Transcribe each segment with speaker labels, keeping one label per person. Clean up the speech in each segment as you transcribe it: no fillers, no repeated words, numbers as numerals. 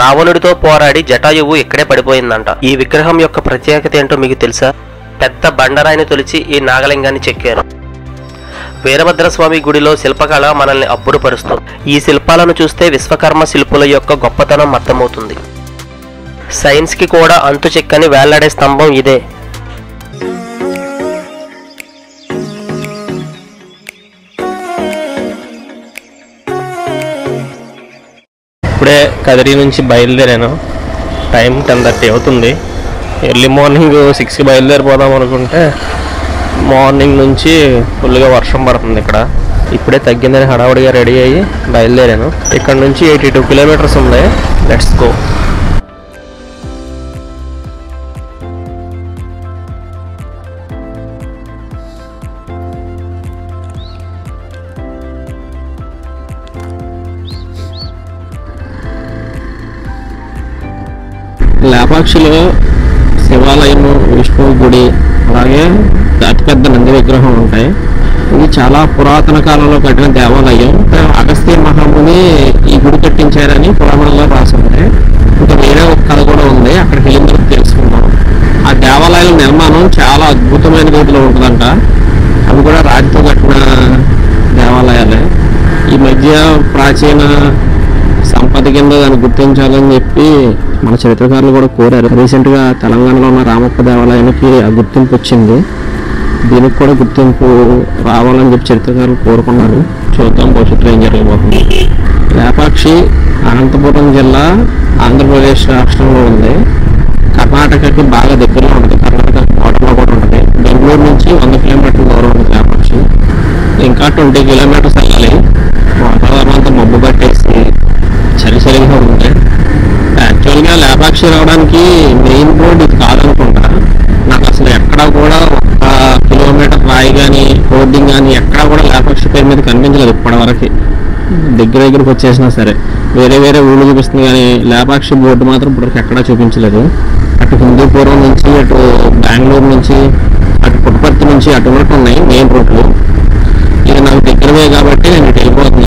Speaker 1: రావణుడితో పోరాడి జటాయువు ఇక్కడే పడిపోయిందంట. ఈ విగ్రహం యొక్క ప్రత్యేకత ఏంటో మీకు తెలుసా? పెద్ద బండరాయిని తొలిచి ఈ నాగలింగాన్ని చెక్కారు. వీరభద్రస్వామి గుడిలో శిల్పకళ మనల్ని అబ్బురపరుస్తుంది. ఈ శిల్పాలను చూస్తే విశ్వకర్మ శిల్పుల యొక్క గొప్పతనం అర్థమవుతుంది. సైన్స్ కి కూడా అంతు చెక్కని వేలాడే స్తంభం ఇదే. ఇప్పుడే కదిరి నుంచి బయలుదేరాను. టైం 10:30 అవుతుంది. ఎర్లీ మార్నింగ్ 6కి బయలుదేరిపోదాం అనుకుంటే మార్నింగ్ నుంచి ఫుల్గా వర్షం పడుతుంది ఇక్కడ. ఇప్పుడే తగ్గిందని హడావుడిగా రెడీ అయ్యి బయలుదేరాను. ఇక్కడ నుంచి 82 కిలోమీటర్స్ ఉంది. Let's go. లేపాక్షిలో శివాలయము, విష్ణువు గుడి, అలాగే అతిపెద్ద నంది విగ్రహం ఉంటాయి. ఇది చాలా పురాతన కాలంలో కట్టిన దేవాలయం. అగస్త్య మహాముని ఈ గుడి కట్టించారని పురాణంలో రాసింది. ఇంకా వేరే ఒక కథ కూడా ఉంది, అక్కడికి వెళ్ళిన తర్వాత తెలుసుకుందాం. ఆ దేవాలయాల నిర్మాణం చాలా అద్భుతమైన రీతిలో ఉంటుందంట. అవి కూడా రాతితో కట్టిన దేవాలయాలే. ఈ మధ్య ప్రాచీన సంపద కింద దాన్ని గుర్తించాలని చెప్పి మన చరిత్రకారులు కూడా కోరారు. రీసెంట్గా తెలంగాణలో ఉన్న రామప్ప దేవాలయానికి ఆ గుర్తింపు వచ్చింది. దీనికి కూడా గుర్తింపు రావాలని చెప్పి చరిత్రకారులు కోరుకున్నారు. చూద్దాం భవిష్యత్తులో ఏం జరగబోతుంది. లేపాక్షి అనంతపురం జిల్లా, ఆంధ్రప్రదేశ్ రాష్ట్రంలో ఉంది. కర్ణాటకకి బాగా దగ్గరలో ఉంటుంది. కర్ణాటక బోర్డర్లో కూడా ఉంటుంది. బెంగళూరు నుంచి 100 కిలోమీటర్ల దూరం ఉంటుంది లేపాక్షి. ఇంకా 20 కిలోమీటర్స్ వెళ్ళాలి. వాతావరణం అంతా మబ్బు పట్టేసి చలిగా ఉంది. యాక్చువల్గా లేపాక్షి రావడానికి మెయిన్ రోడ్ ఇది కాదనుకుంటా. నాకు అసలు ఎక్కడా కూడా 1 కిలోమీటర్ రాయి కానీ రోడ్డింగ్ కానీ ఎక్కడా కూడా లేపాక్షి పేరు మీద కనిపించలేదు ఇప్పటివరకు. దగ్గరికి వచ్చేసినా సరే వేరే వేరే ఊళ్ళు చూపిస్తుంది కానీ లేపాక్షి బోర్డు మాత్రం ఇప్పటివరకు ఎక్కడా చూపించలేదు. అటు హిందూపురం నుంచి, అటు బెంగళూరు నుంచి, అటు పుట్టపర్తి నుంచి అటు వరకు ఉన్నాయి మెయిన్ రోడ్లు. ఇది నాకు దగ్గరవే కాబట్టి నేను ఇటు వెళ్ళిపోతున్నాను.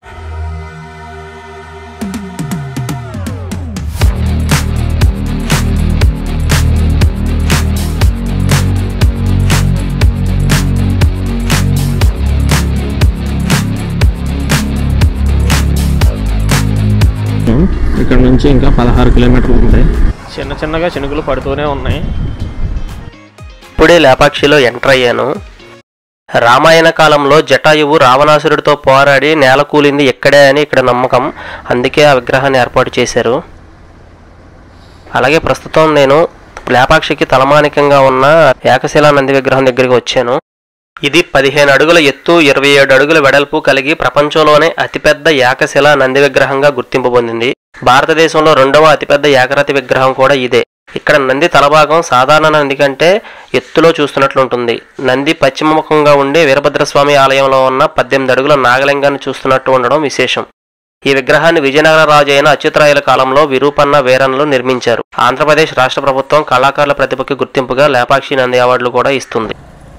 Speaker 1: ఇక్కడ నుంచి ఇంకా 16 కిలోమీటర్లు ఉంది. చిన్నగా చినుకులు పడుతూనే ఉన్నాయి. ఇప్పుడే లేపాక్షిలో ఎంటర్ అయ్యాను. రామాయణ కాలంలో జటాయువు రావణాసురుడితో పోరాడి నేల కూలింది ఇక్కడే అని ఇక్కడ నమ్మకం. అందుకే ఆ విగ్రహాన్ని ఏర్పాటు చేశారు. అలాగే ప్రస్తుతం నేను లేపాక్షికి తలమానికంగా ఉన్న ఏకశిలా నంది విగ్రహం దగ్గరికి వచ్చాను. ఇది 15 అడుగుల ఎత్తు, 27 అడుగుల వెడల్పు కలిగి ప్రపంచంలోనే అతిపెద్ద ఏకశిలా నంది విగ్రహంగా గుర్తింపు పొందింది. భారతదేశంలో 2వ అతిపెద్ద ఏకరతి విగ్రహం కూడా ఇదే. ఇక్కడ నంది తలభాగం సాధారణ నంది కంటే ఎత్తులో చూస్తున్నట్లుంటుంది. నంది పశ్చిమముఖంగా ఉండి వీరభద్రస్వామి ఆలయంలో ఉన్న 18 అడుగుల నాగలింగాన్ని చూస్తున్నట్టు ఉండడం విశేషం. ఈ విగ్రహాన్ని విజయనగర రాజు అయిన అచ్యుతరాయల కాలంలో విరూపన్న వీరన్నలు నిర్మించారు. ఆంధ్రప్రదేశ్ రాష్ట్ర ప్రభుత్వం కళాకారుల ప్రతిభకి గుర్తింపుగా లేపాక్షి నంది అవార్డులు కూడా ఇస్తుంది.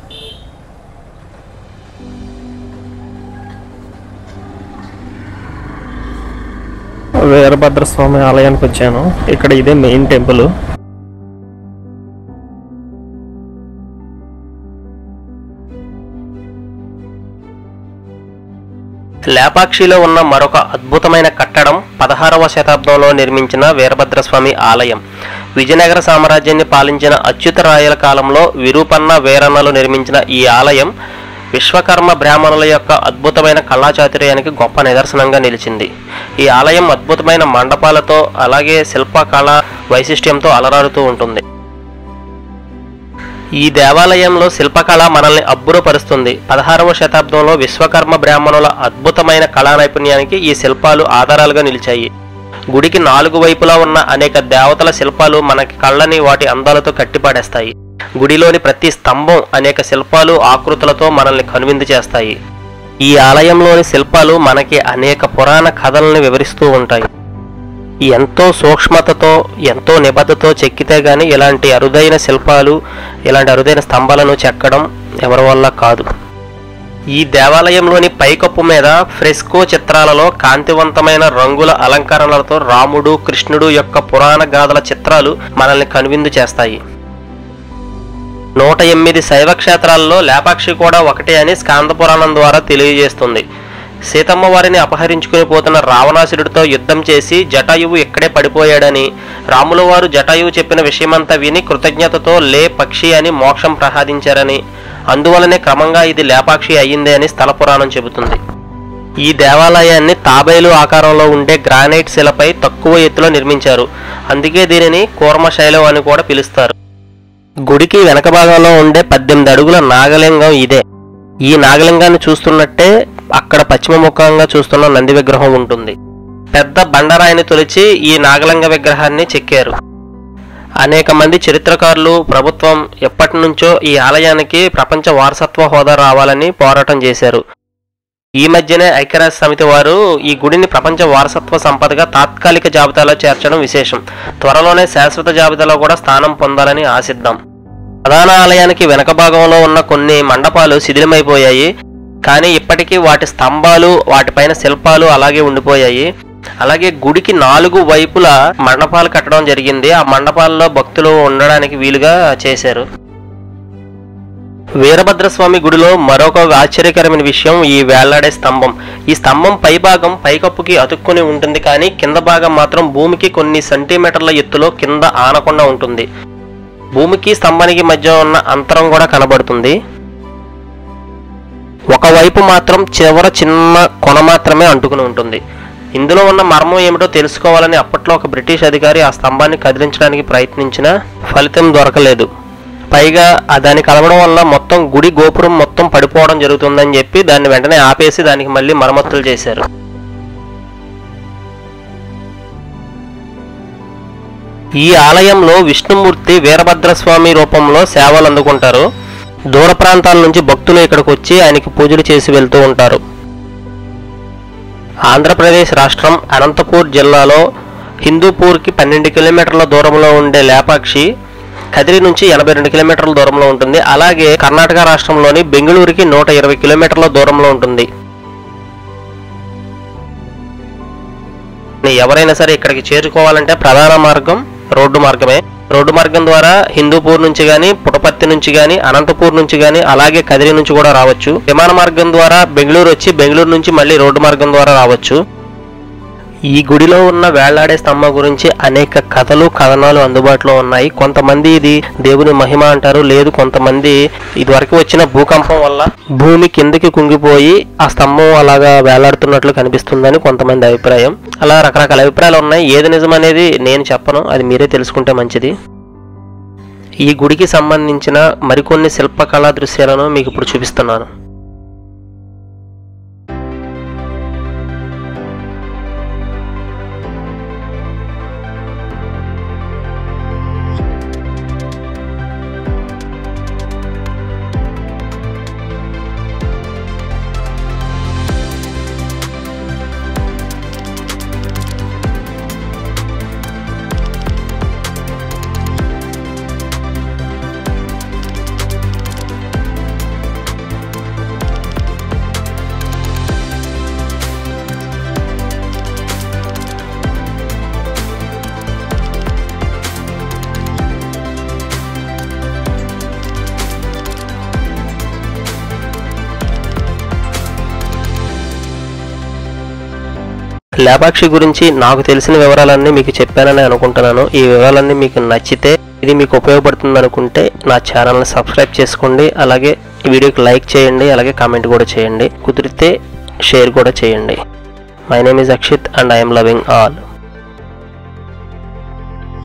Speaker 1: వీరభద్రస్వామి ఆలయానికి వచ్చాను. ఇక్కడ ఇదే మెయిన్ టెంపుల్. లేపాక్షిలో ఉన్న మరొక అద్భుతమైన కట్టడం 16వ శతాబ్దంలో నిర్మించిన వీరభద్రస్వామి ఆలయం. విజయనగర సామ్రాజ్యాన్ని పాలించిన అచ్యుతరాయల కాలంలో విరూపన్న వీరన్నలు నిర్మించిన ఈ ఆలయం విశ్వకర్మ బ్రాహ్మణుల యొక్క అద్భుతమైన కళాచాతుర్యానికి గొప్ప నిదర్శనంగా నిలిచింది. ఈ ఆలయం అద్భుతమైన మండపాలతో అలాగే శిల్పకళ వైశిష్ట్యంతో అలరారుతూ ఉంటుంది. ఈ దేవాలయంలో శిల్పకళ మనల్ని అబ్బురపరుస్తుంది. 16వ శతాబ్దంలో విశ్వకర్మ బ్రాహ్మణుల అద్భుతమైన కళా నైపుణ్యానికి ఈ శిల్పాలు ఆధారాలుగా నిలిచాయి. గుడికి 4 వైపులా ఉన్న అనేక దేవతల శిల్పాలు మనకి కళ్ళని వాటి అందాలతో కట్టిపడేస్తాయి. గుడిలోని ప్రతి స్తంభం అనేక శిల్పాలు ఆకృతులతో మనల్ని కనువిందు చేస్తాయి. ఈ ఆలయంలోని శిల్పాలు మనకి అనేక పురాణ కథలను వివరిస్తూ ఉంటాయి. ఎంతో సూక్ష్మతతో ఎంతో నిబద్ధతో చెక్కితే గానీ ఇలాంటి అరుదైన శిల్పాలు, ఇలాంటి అరుదైన స్తంభాలను చెక్కడం ఎవరి వల్ల కాదు.
Speaker 2: ఈ దేవాలయంలోని పైకప్పు మీద ఫ్రెస్కో చిత్రాలలో కాంతివంతమైన రంగుల అలంకరణలతో రాముడు కృష్ణుడు యొక్క పురాణ గాథల చిత్రాలు మనల్ని కనువిందు చేస్తాయి. 108 శైవ క్షేత్రాలలో లేపాక్షి కూడా ఒకటే అని స్కాంద పురాణం ద్వారా తెలియజేస్తుంది. సీతమ్మ వారిని అపహరించుకుని పోతున్న రావణాసురుడితో యుద్ధం చేసి జటాయువు ఇక్కడే పడిపోయాడని, రాముల వారు జటాయువు చెప్పిన విషయమంతా విని కృతజ్ఞతతో లే పక్షి అని మోక్షం ప్రసాదించారని, అందువలనే క్రమంగా ఇది లేపాక్షి అయ్యిందే అని స్థల పురాణం చెబుతుంది. ఈ దేవాలయాన్ని తాబేలు ఆకారంలో ఉండే గ్రానైట్ శిలపై తక్కువ ఎత్తులో నిర్మించారు. అందుకే దీనిని కూర్మశైలం అని కూడా పిలుస్తారు. గుడికి వెనక భాగంలో ఉండే 18 అడుగుల నాగలింగం ఇదే. ఈ నాగలింగాన్ని చూస్తున్నట్టే అక్కడ పశ్చిమ ముఖంగా చూస్తున్న నంది విగ్రహం ఉంటుంది. పెద్ద బండరాయిని తొలిచి ఈ నాగలింగ విగ్రహాన్ని చెక్కారు. అనేక మంది చరిత్రకారులు, ప్రభుత్వం ఎప్పటి నుంచో ఈ ఆలయానికి ప్రపంచ వారసత్వ హోదా రావాలని పోరాటం చేశారు. ఈ మధ్యనే ఐక్యరాజ్య సమితి వారు ఈ గుడిని ప్రపంచ వారసత్వ సంపదగా తాత్కాలిక జాబితాలో చేర్చడం విశేషం. త్వరలోనే శాశ్వత జాబితాలో కూడా స్థానం పొందాలని ఆశిద్దాం. ప్రధాన ఆలయానికి వెనక భాగంలో ఉన్న కొన్ని మండపాలు శిథిలమైపోయాయి, కానీ ఇప్పటికీ వాటి స్తంభాలు, వాటిపైన శిల్పాలు అలాగే ఉండిపోయాయి. అలాగే గుడికి 4 వైపులా మండపాలు కట్టడం జరిగింది. ఆ మండపాల్లో భక్తులు ఉండడానికి వీలుగా చేశారు. వీరభద్రస్వామి గుడిలో మరొక ఆశ్చర్యకరమైన విషయం ఈ వేళ్లాడే స్తంభం. ఈ స్తంభం పైభాగం పైకప్పుకి అతుక్కుని ఉంటుంది, కానీ కింద భాగం మాత్రం భూమికి కొన్ని సెంటీమీటర్ల ఎత్తులో కింద ఆనకుండా ఉంటుంది. భూమికి స్తంభానికి మధ్య ఉన్న అంతరం కూడా కనబడుతుంది. ఒకవైపు మాత్రం చివర చిన్న కొన మాత్రమే అంటుకుని ఉంటుంది. ఇందులో ఉన్న మర్మం ఏమిటో తెలుసుకోవాలని అప్పట్లో ఒక బ్రిటిష్ అధికారి ఆ స్తంభాన్ని కదిలించడానికి ప్రయత్నించినా ఫలితం దొరకలేదు. పైగా దాన్ని కలవడం వల్ల మొత్తం గుడి గోపురం మొత్తం పడిపోవడం జరుగుతుందని చెప్పి దాన్ని వెంటనే ఆపేసి దానికి మళ్ళీ మరమ్మతులు చేశారు. ఈ ఆలయంలో విష్ణుమూర్తి వీరభద్రస్వామి రూపంలో సేవలు అందుకుంటారు. దూర ప్రాంతాల నుంచి భక్తులు ఇక్కడికి వచ్చి ఆయనకి పూజలు చేసి వెళ్తూ ఉంటారు. ఆంధ్రప్రదేశ్ రాష్ట్రం అనంతపూర్ జిల్లాలో హిందూపూర్కి 12 కిలోమీటర్ల దూరంలో ఉండే లేపాక్షి కదిరి నుంచి 82 కిలోమీటర్ల దూరంలో ఉంటుంది. అలాగే కర్ణాటక రాష్ట్రంలోని బెంగళూరుకి 120 కిలోమీటర్ల దూరంలో ఉంటుంది. ఎవరైనా సరే ఇక్కడికి చేరుకోవాలంటే ప్రధాన మార్గం రోడ్డు మార్గమే. రోడ్డు మార్గం ద్వారా హిందూపూర్ నుంచి కానీ, పుటపర్తి నుంచి కానీ, అనంతపూర్ నుంచి కానీ, అలాగే కదిరి నుంచి కూడా రావచ్చు. విమాన మార్గం ద్వారా బెంగళూరు వచ్చి బెంగళూరు నుంచి మళ్ళీ రోడ్డు మార్గం ద్వారా రావచ్చు. ఈ గుడిలో ఉన్న వేళ్లాడే స్తంభం గురించి అనేక కథలు, కథనాలు అందుబాటులో ఉన్నాయి. కొంతమంది ఇది దేవుని మహిమ అంటారు, లేదు కొంతమంది ఇదివరకు వచ్చిన భూకంపం వల్ల భూమి కిందకి కుంగిపోయి ఆ స్తంభం అలాగా వేలాడుతున్నట్లు కనిపిస్తుందని కొంతమంది అభిప్రాయం. అలా రకరకాల అభిప్రాయాలు ఉన్నాయి. ఏది నిజం అనేది నేను చెప్పను, అది మీరే తెలుసుకుంటే మంచిది. ఈ గుడికి సంబంధించిన మరికొన్ని శిల్పకళా దృశ్యాలను మీకు ఇప్పుడు చూపిస్తున్నాను. లేపాక్షి గురించి నాకు తెలిసిన వివరాలన్నీ మీకు చెప్పానని అనుకుంటున్నాను. ఈ వివరాలన్నీ మీకు నచ్చితే, ఇది మీకు ఉపయోగపడుతుంది అనుకుంటే నా ఛానల్ని సబ్స్క్రైబ్ చేసుకోండి. అలాగే ఈ వీడియోకి లైక్ చేయండి, అలాగే కామెంట్ కూడా చేయండి. కుదిరితే షేర్ కూడా చేయండి. My name is Akshit and I'm loving all.